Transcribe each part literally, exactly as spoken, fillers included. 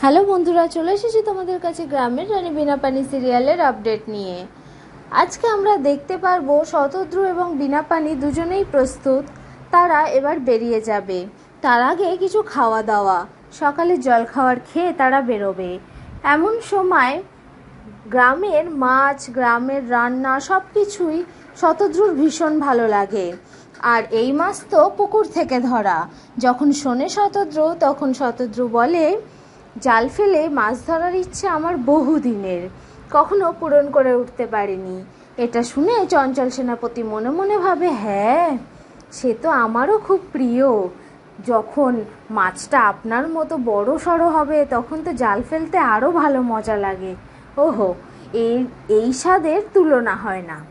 Hello বন্ধুরা, চলে এসেছি তোমাদের কাছে গ্রামের রানী বিনা পানি সিরিয়ালের আপডেট নিয়ে। আজকে আমরা দেখতে পারবো শতদ্রু এবং বিনা পানি দুজনেই প্রস্তুত, তারা এবার বেরিয়ে যাবে। তার আগে কিছু খাওয়া দাওয়া, সকালে জল খাওয়ার খেয়ে তারা বেরোবে। এমন সময় গ্রামের মাছ, গ্রামের রান্না সব কিছুই শতদ্রুর ভীষণ ভালো লাগে। আর এই মাছ তো পুকুর থেকে ধরা। যখন শোনে শতদ্রু, তখন শতদ্রু বলে, জাল ফেলে মাছ ধরার ইচ্ছে আমার বহুদিনের, কখনো পূরণ করে উঠতে পারিনি। এটা শুনে চঞ্চল সেনাপতি মনে মনে ভাবে, হ্যাঁ, সে তো আমারও খুব প্রিয়। যখন মাছটা আপনার মতো বড় সড়ো হবে, তখন তো জাল ফেলতে আরও ভালো মজা লাগে। ওহো, এই এই স্বাদের তুলনা হয় না।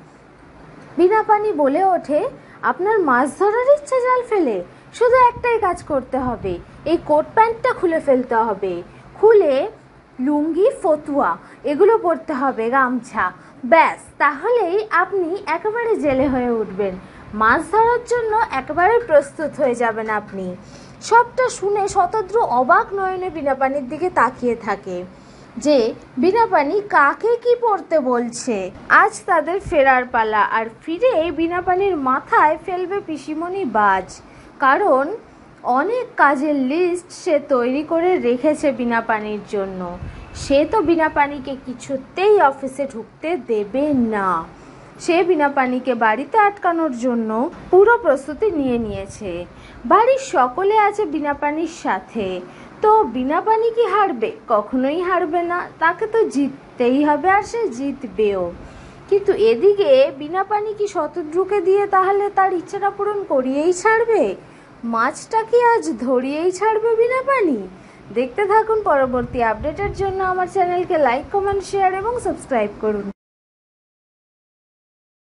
বিনা পানি বলে ওঠে, আপনার মাছ ধরার ইচ্ছে জাল ফেলে? শুধু একটাই কাজ করতে হবে, এই কোট প্যান্টটা খুলে ফেলতে হবে, খুলে লুঙ্গি, ফতুয়া এগুলো পরতে হবে, গামছা, ব্যাস, তাহলেই আপনি একেবারে জেলে হয়ে উঠবেন। মাছ ধরার জন্য একেবারে প্রস্তুত হয়ে যাবেন আপনি। সবটা শুনে শতদ্রু অবাক নয়নে বিনা পানির দিকে তাকিয়ে থাকে যে বিনা পানি কাকে কি পড়তে বলছে। আজ তাদের ফেরার পালা, আর ফিরে বিনা পানির মাথায় ফেলবে পিসিমণি বাজ, কারণ অনেক কাজের লিস্ট সে তৈরি করে রেখেছে বিনা পানির জন্য। সে তো বিনা পানিকে কিছুতেই অফিসে ঢুকতে দেবে না। সে বিনা পানিকে বাড়িতে আটকানোর জন্য পুরো প্রস্তুতি নিয়ে নিয়েছে। বাড়ির সকলে আছে বিনা পানির সাথে। তো বিনা পানি কি হারবে? কখনোই হারবে না, তাকে তো জিততেই হবে, আর সে জিতবেও। কিন্তু এদিকে বিনা পানি কি শতদ্রুকে দিয়ে তাহলে তার ইচ্ছাটা পূরণ করিয়েই ছাড়বে? মাছটা কি আজ ধরিয়েই ছাড়বে বিনা পানি? দেখতে থাকুন পরবর্তী আপডেটের জন্য আমার চ্যানেলকে লাইক, কমেন্ট, শেয়ার এবং সাবস্ক্রাইব করুন।